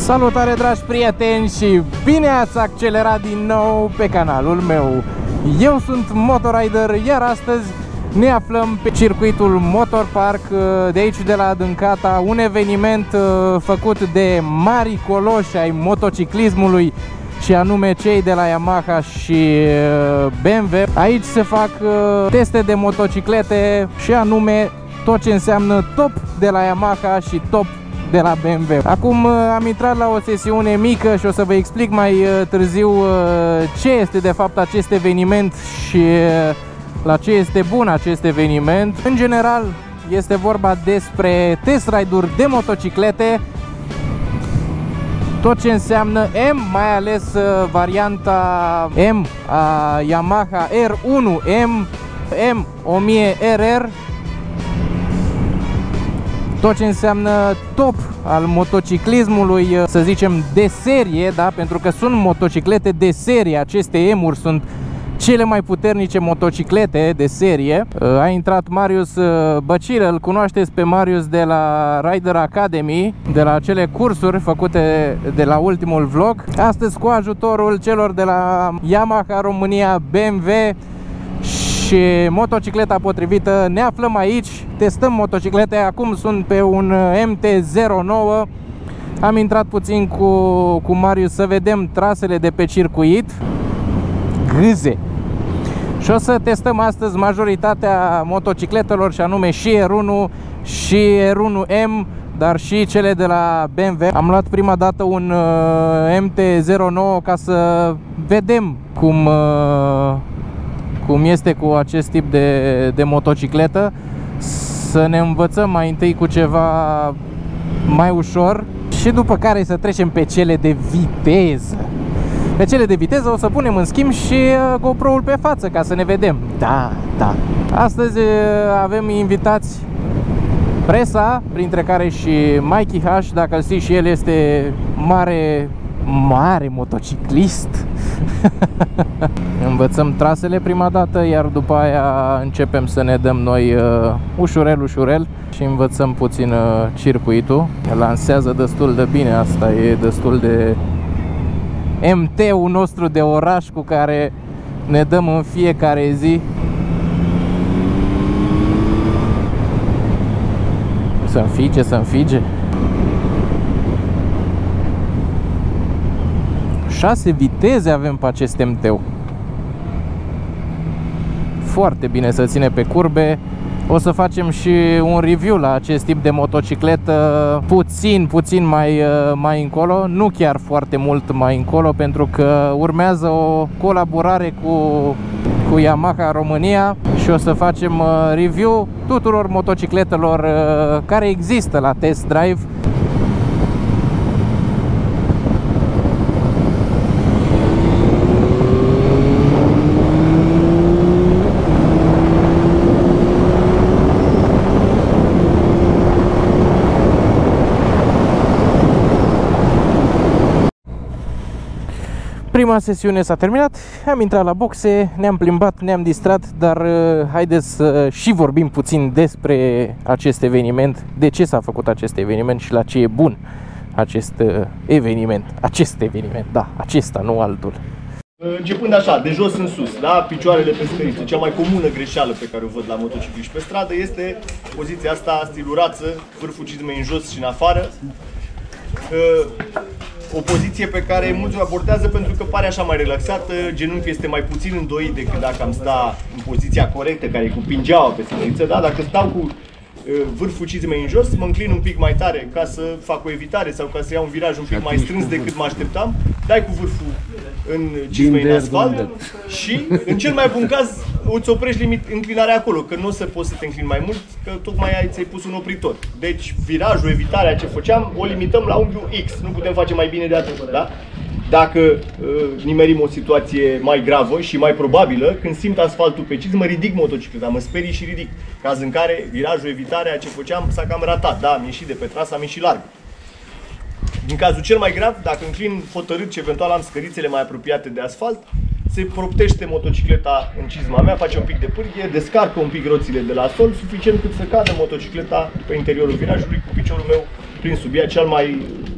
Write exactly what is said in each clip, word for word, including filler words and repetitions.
Salutare, dragi prieteni, și bine ați accelerat din nou pe canalul meu. Eu sunt Motorider, iar astăzi ne aflăm pe circuitul Motor Park de aici, de la Adâncata, un eveniment făcut de mari coloși ai motociclismului, și anume cei de la Yamaha și B M W. Aici se fac teste de motociclete și anume tot ce înseamnă top de la Yamaha și top de la B M W. Acum am intrat la o sesiune mică și o să vă explic mai târziu ce este de fapt acest eveniment și la ce este bun acest eveniment. În general este vorba despre test ride-uri de motociclete, tot ce înseamnă M, mai ales varianta M a Yamaha R unu M, M o mie R R, tot ce înseamnă top al motociclismului, să zicem, de serie, da? Pentru că sunt motociclete de serie, aceste M-uri sunt cele mai puternice motociclete de serie. A intrat Marius Băcilă, îl cunoașteți pe Marius de la Rider Academy, de la acele cursuri făcute de la ultimul vlog. Astăzi, cu ajutorul celor de la Yamaha România, B M W și motocicleta potrivită, ne aflăm aici, testăm motociclete. Acum sunt pe un M T zero nouă. Am intrat puțin cu, cu Marius să vedem trasele de pe circuit. Gâze! Și o să testăm astăzi majoritatea motocicletelor, și anume și R unu și R unu M, dar și cele de la B M W. Am luat prima dată un uh, M T zero nouă ca să vedem cum, uh, cum este cu acest tip de, de motocicletă, să ne învățăm mai întâi cu ceva mai ușor și după care să trecem pe cele de viteză. Pe cele de viteză o să punem în schimb și GoPro-ul pe față ca să ne vedem. Da, da. Astăzi avem invitați presa, printre care și Mikey H, dacă îl știți, și el este mare, mare motociclist. Învățăm trasele prima dată, iar după aia începem să ne dăm noi uh, ușurel, ușurel și învățăm puțin uh, circuitul. Lansează destul de bine, asta e destul de M T-ul nostru de oraș cu care ne dăm în fiecare zi. Să înfige, să înfige. șase viteze avem pe acest M T-ul. Foarte bine să ține pe curbe. O să facem și un review la acest tip de motocicletă puțin, puțin mai, mai încolo, nu chiar foarte mult mai încolo, pentru că urmează o colaborare cu, cu Yamaha România și o să facem review tuturor motocicletelor care există la test drive. Prima sesiune s-a terminat, am intrat la boxe, ne-am plimbat, ne-am distrat, dar uh, haideți să uh, și vorbim puțin despre acest eveniment, de ce s-a făcut acest eveniment și la ce e bun acest uh, eveniment. Acest eveniment, da, acesta, nu altul. Începând așa, de jos în sus, da? Picioarele pe scăriță. Cea mai comună greșeală pe care o văd la motocicliști pe stradă este poziția asta stilurață, vârful cizmei în jos și în afară. Uh, O poziție pe care mulți o abordează pentru că pare așa mai relaxată, genunchiul este mai puțin îndoit decât dacă am sta în poziția corectă, care e cu pingeaua pe scăriță, da? Dacă stau cu vârful cizmei în jos, mă înclin un pic mai tare ca să fac o evitare sau ca să iau un viraj un pic mai strâns decât mă așteptam, dai cu vârful în cizmei în asfalt și, în cel mai bun caz, îți oprești limit înclinarea acolo, că nu o să poți să te înclini mai mult, că tocmai ai, ți-ai pus un opritor. Deci, virajul, evitarea ce făceam, o limităm la unghiul X, nu putem face mai bine de atât, da? Dacă uh, nimerim o situație mai gravă și mai probabilă, când simt asfaltul pe cizmă, ridic motocicleta, mă sperii și ridic. Caz în care virajul, evitarea, ce făceam, s-a cam ratat. Da, am ieșit de pe trasă, am ieșit larg. Din cazul cel mai grav, dacă înclin hotărât și eventual am scărițele mai apropiate de asfalt, se proptește motocicleta în cizma mea, face un pic de pârghie, descarcă un pic roțile de la sol, suficient cât să cadă motocicleta pe interiorul virajului cu piciorul meu prin sub ea, cel mai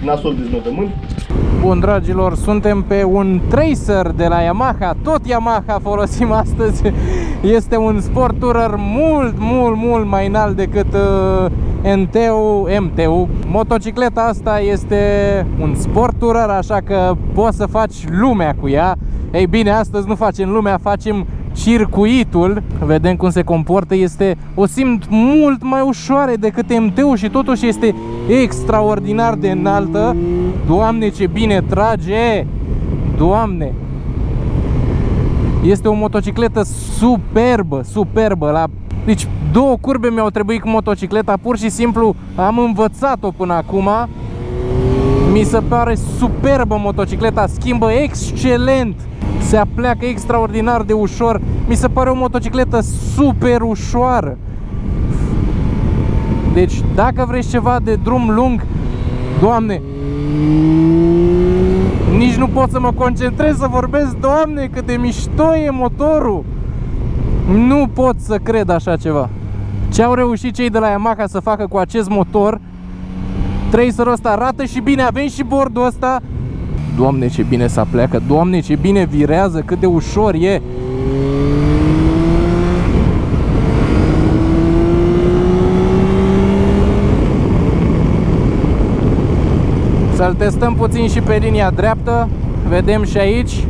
nasol deznodământ. Bun, dragilor, suntem pe un Tracer de la Yamaha, tot Yamaha folosim astăzi. Este un sport tourer mult, mult, mult mai înalt decât uh, N T U, M T U. Motocicleta asta este un sport tourer, așa că poți să faci lumea cu ea. Ei bine, astăzi nu facem lumea, facem circuitul. Vedem cum se comportă, este, o simt mult mai ușoară decât M T U și totuși este extraordinar de înaltă. Doamne, ce bine trage! Doamne! Este o motocicletă superbă, superbă. La... Deci două curbe mi-au trebuit cu motocicleta, pur și simplu am învățat-o până acum. Mi se pare superbă motocicleta, schimbă excelent, se apleacă extraordinar de ușor. Mi se pare o motocicletă super ușoară. Deci dacă vreți ceva de drum lung, Doamne, nici nu pot să mă concentrez să vorbesc. Doamne, cât de mișto e motorul! Nu pot să cred așa ceva. Ce au reușit cei de la Yamaha să facă cu acest motor. Tracerul ăsta arată și bine, avem și bordul ăsta. Doamne, ce bine se apleacă, Doamne, ce bine virează, cât de ușor e. Să-l testăm puțin și pe linia dreaptă. Vedem și aici,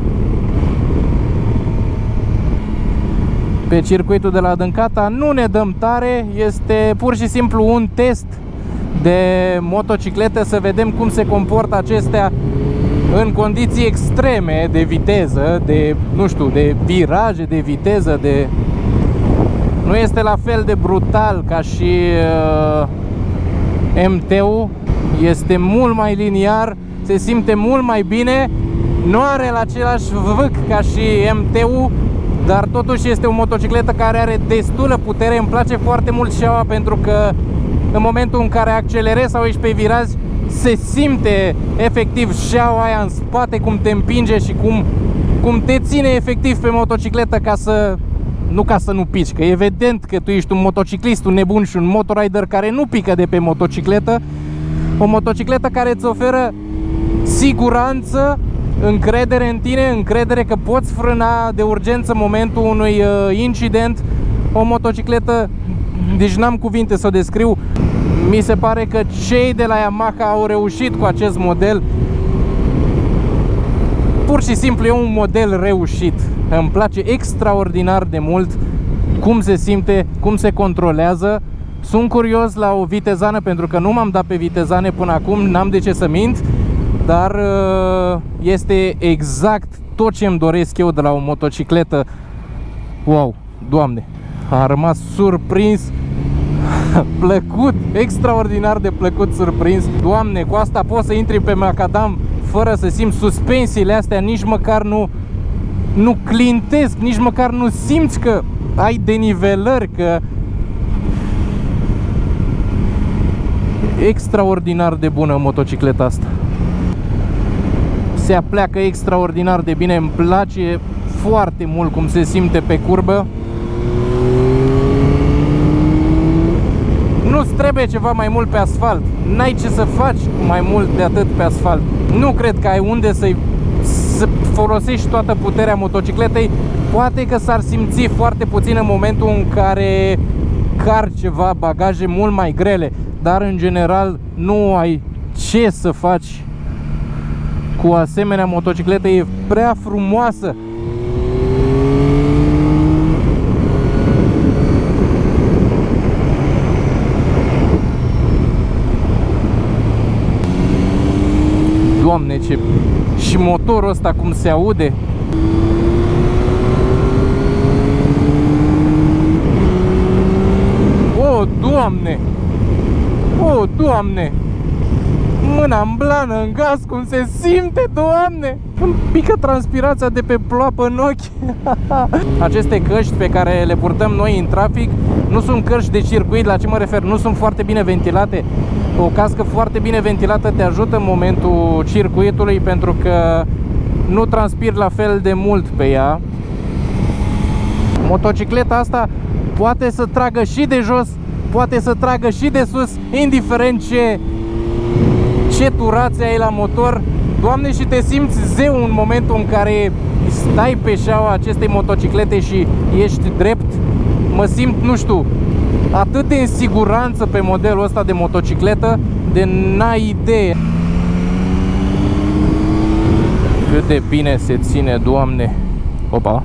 pe circuitul de la Dâncata, nu ne dăm tare. Este pur și simplu un test de motociclete, să vedem cum se comportă acestea în condiții extreme de viteză, de, nu știu, de viraje, de viteză, de... Nu este la fel de brutal ca și uh, M T U. Este mult mai liniar, se simte mult mai bine. Nu are la același vâc ca și M T U, dar totuși este o motocicletă care are destulă putere. Îmi place foarte mult șaua, pentru că în momentul în care accelerezi sau ești pe viraj, se simte efectiv șaua aia în spate, cum te împinge și cum, cum te ține efectiv pe motocicletă, ca să, nu ca să nu pici, că e evident că tu ești un motociclist, un nebun și un motorider care nu pică de pe motocicletă. O motocicletă care îți oferă siguranță, încredere în tine, încredere că poți frâna de urgență în momentul unui uh, incident. O motocicletă, deci n-am cuvinte să o descriu. Mi se pare că cei de la Yamaha au reușit cu acest model. Pur și simplu e un model reușit. Îmi place extraordinar de mult cum se simte, cum se controlează. Sunt curios la o vitezană, pentru că nu m-am dat pe vitezane până acum, n-am de ce să mint, dar este exact tot ce îmi doresc eu de la o motocicletă. Wow, Doamne, am rămas surprins, plăcut, extraordinar de plăcut surprins. Doamne, cu asta poți să intri pe macadam fără să simți suspensiile astea, nici măcar nu, nu clintesc, nici măcar nu simți că ai denivelări, că... Extraordinar de bună motocicleta asta. Se apleacă extraordinar de bine, îmi place foarte mult cum se simte pe curbă. Nu-ți trebuie ceva mai mult pe asfalt. N-ai ce să faci mai mult de atât pe asfalt. Nu cred că ai unde să-i să folosești toată puterea motocicletei. Poate că s-ar simți foarte puțin în momentul în care car ceva bagaje mult mai grele, dar în general nu ai ce să faci cu asemenea motocicletă. E prea frumoasă. Doamne, ce... Și motorul ăsta cum se aude. O, Doamne! O, Doamne! Mâna în blană, în gaz, cum se simte, Doamne! Îmi pică transpirația de pe ploapă în ochi. Aceste căști pe care le purtăm noi în trafic nu sunt căști de circuit. La ce mă refer? Nu sunt foarte bine ventilate. O cască foarte bine ventilată te ajută în momentul circuitului, pentru că nu transpiri la fel de mult pe ea. Motocicleta asta poate să tragă și de jos, poate să tragă și de sus, indiferent ce, ce turație ai la motor, Doamne, și te simți zeu în momentul în care stai pe șaua acestei motociclete și ești drept. Mă simt, nu știu, atât de în siguranță pe modelul ăsta de motocicletă, de n-ai idee. Cât de bine se ține, Doamne. Opa.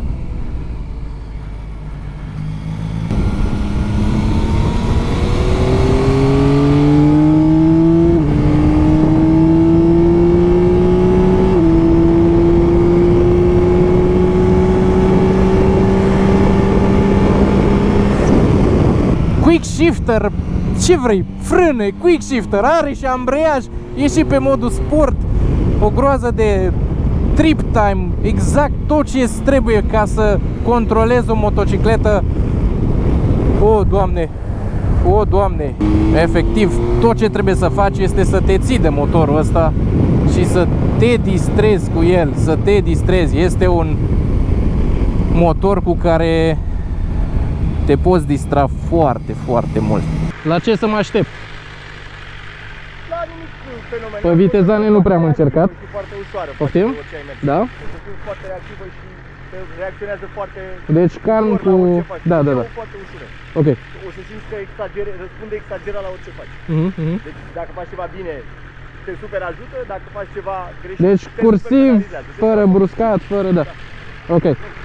Quick shifter, ce vrei, frâne, quick shifter, are și ambreiaj, e și pe modul sport, o groază de trip time, exact tot ce îți trebuie ca să controlezi o motocicletă. O, Doamne, o, Doamne, efectiv, tot ce trebuie să faci este să te ții de motorul ăsta și să te distrezi cu el, să te distrezi. Este un motor cu care te poți distra foarte, foarte mult. La ce să mă aștept? La nimic fenomenal. Pe vitezane nu prea am încercat. Foarte ușoară. Poftim? Da? Este foarte reactivă și reacționează foarte... Deci calm cu... Da, da, da. Foarte ușură. Ok. O să simți că exagere, răspunde exagerat la orice faci. Mm -hmm. Deci dacă faci ceva bine, te super ajută, dacă faci ceva greșit, deci cursiv, fără bruscat, fără... Da. Ok.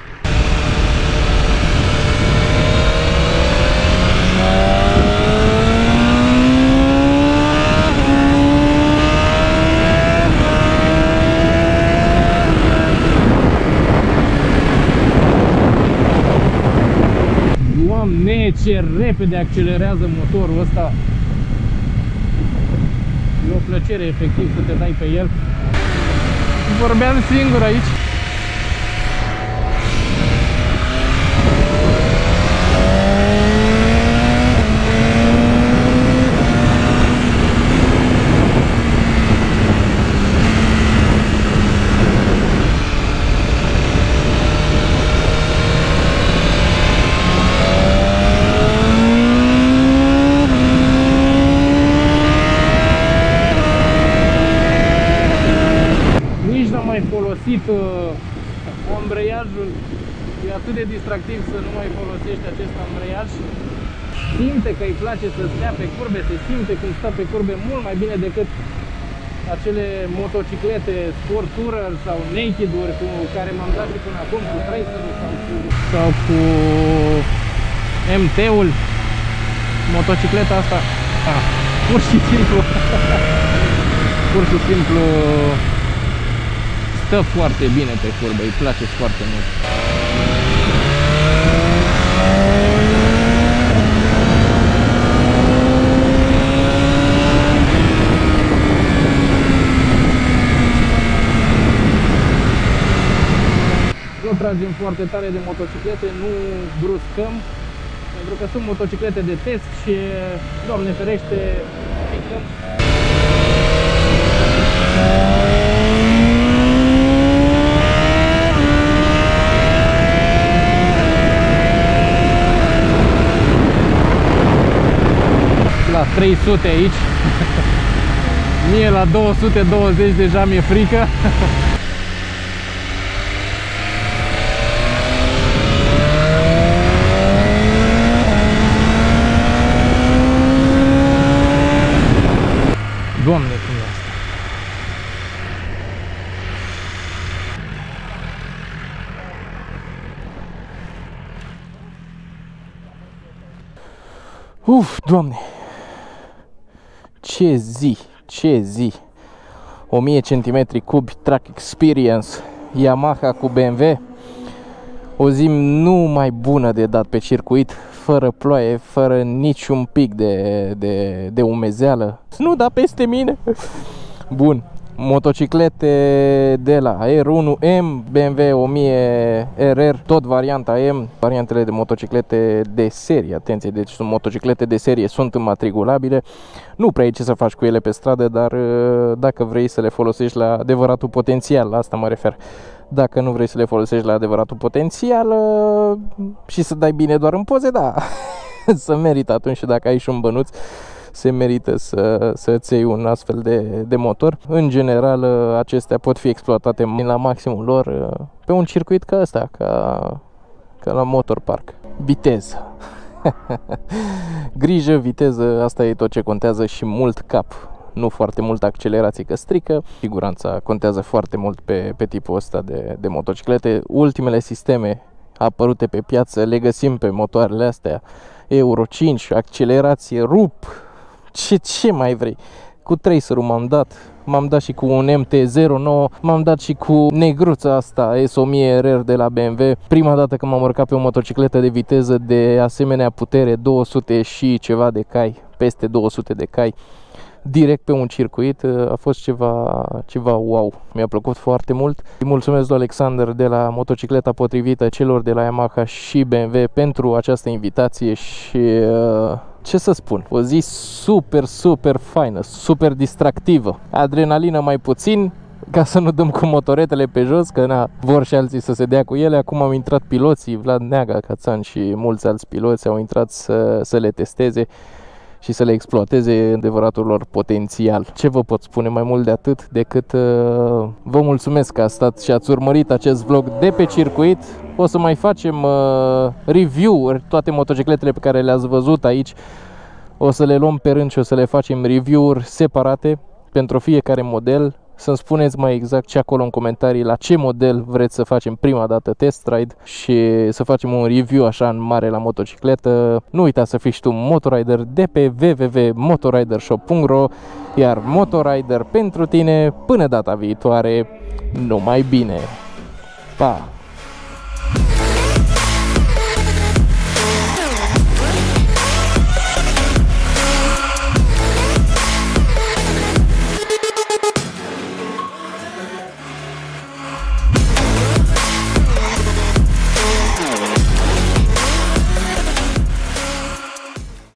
Doamne, ce repede accelerează motorul ăsta. E o plăcere efectiv să te dai pe el. Vorbeam singur aici. Ambreiajul e atât de distractiv să nu mai folosești acest ambreiaj. Simte că îi place să stea pe curbe, se simte cum stă pe curbe mult mai bine decât acele motociclete sport tourer sau naked-uri cu care m-am dat și până acum, cu Tracer-ul sau cu, sau cu M T-ul. Motocicleta asta, ah, pur și simplu, pur și simplu stă foarte bine pe curbe, îi place foarte mult. Nu tragem foarte tare de motociclete, nu bruscăm, pentru că sunt motociclete de test și, Doamne ferește, picăm. La trei sute aici. Mie la două sute douăzeci deja mi-e frică. Doamne, cum e asta? Uf, Doamne! Ce zi, ce zi! o mie centimetri cubi track experience, Yamaha cu B M W. O zi nu mai bună de dat pe circuit, fără ploaie, fără niciun pic de, de, de umezeală. Nu da peste mine! Bun, motociclete de la R unu M, B M W o mie R R, tot varianta M, variantele de motociclete de serie, atenție, deci sunt motociclete de serie, sunt înmatriculabile, nu prea ai ce să faci cu ele pe stradă, dar dacă vrei să le folosești la adevăratul potențial, la asta mă refer. Dacă nu vrei să le folosești la adevăratul potențial și să dai bine doar în poze, da, să merită atunci, și dacă ai și un bănuț, se merită să, să-ți iei un astfel de, de motor. În general, acestea pot fi exploatate la maximul lor pe un circuit ca ăsta, ca, ca la Motor Park. Viteză. Grijă, viteză, asta e tot ce contează și mult cap. Nu foarte mult accelerație că strică. Siguranța contează foarte mult pe, pe tipul ăsta de, de motociclete. Ultimele sisteme apărute pe piață le găsim pe motoarele astea. Euro cinci, accelerație, rup, ce, ce mai vrei. Cu tracerul m-am dat, m-am dat și cu un M T zero nouă, m-am dat și cu negruța asta S o mie R R de la B M W. Prima dată când m-am urcat pe o motocicletă de viteză de asemenea putere, două sute și ceva de cai, peste două sute de cai, direct pe un circuit, a fost ceva, ceva wow. Mi-a plăcut foarte mult. Îi mulțumesc lui Alexander de la Motocicleta Potrivită, celor de la Yamaha și B M W pentru această invitație și ce să spun, o zi super, super faină, super distractivă. Adrenalină mai puțin, ca să nu dăm cu motoretele pe jos, că na, vor și alții să se dea cu ele. Acum au intrat piloții, Vlad Neaga, Cațan și mulți alți piloți au intrat să, să le testeze și să le exploateze adevăratul lor potențial. Ce vă pot spune mai mult de atât decât uh, vă mulțumesc că ați stat și ați urmărit acest vlog de pe circuit. O să mai facem uh, review-uri, toate motocicletele pe care le-ați văzut aici. O să le luăm pe rând și o să le facem review-uri separate pentru fiecare model. Să-mi spuneți mai exact și acolo în comentarii la ce model vreți să facem prima dată test ride și să facem un review așa în mare la motocicletă. Nu uita să fii și tu motorider de pe w w w punct motoridershop punct ro, iar Motorider pentru tine până data viitoare, numai bine! Pa!